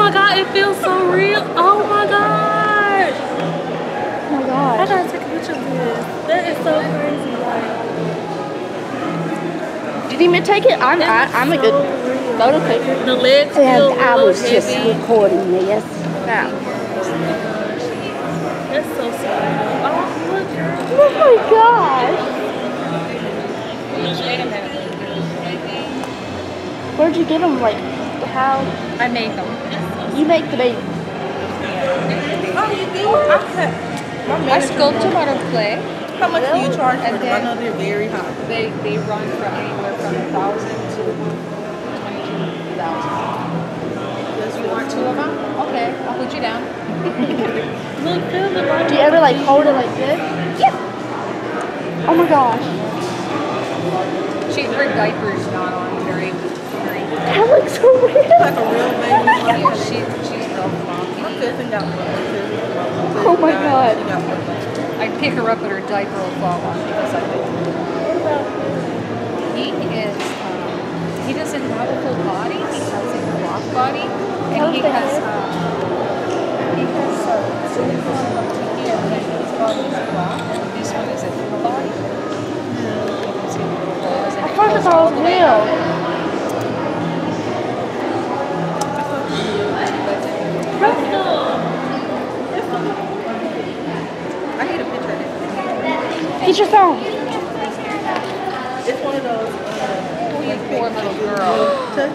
my god, it feels so real. Oh my god. Oh my god. I gotta take a picture of this. That is so crazy. Did you even take it? I'm a good photo taker. The legs feel I was real just heavy. recording this. Yeah. That's so sad. Oh, look, girl. Oh my gosh. Wait a minute. Where'd you get them? Like, how? I made them. You make the baby. Oh, you do? Okay. I sculpt them out of clay. How much do you charge for And them? I know they're very high. They run from anywhere from 1,000 to 22,000. You want 2 of them? Okay, I'll put you down. Look, feel the body. Do you ever like hold it like this? Yeah. Oh my gosh. Her diaper's not on very. That looks so weird. Like a real baby. Yeah, she's real floppy. My cousin got one. Oh my god. She got one. I pick her up and her diaper will fall off because I think he doesn't have a full body. He has a cloth body, and he has silicone up to here, and his body is cloth. This one is a full body. I thought that was real. I need a picture of it. Get your phone. It's one of those. Poor little girl. Touch.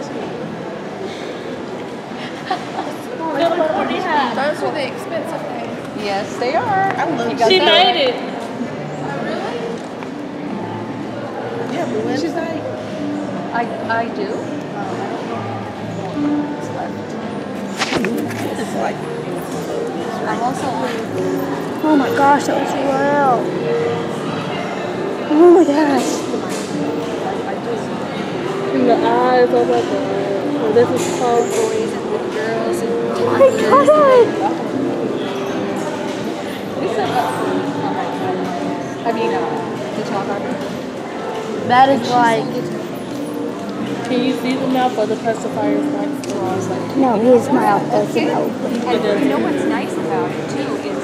Those are the expensive things. Yes, they are. I love You got she that made right. it. Yeah, the website. I do. It's left. It's like. I'm also Oh my gosh, that was real. Oh my gosh. And the eyes, oh my god. Oh, this is so boys and little girls and Oh my god. I mean, the photographer. That is like. Can you see the mouth or the pacifier is like? No, his mouth doesn't open. And you know what's nice about it too is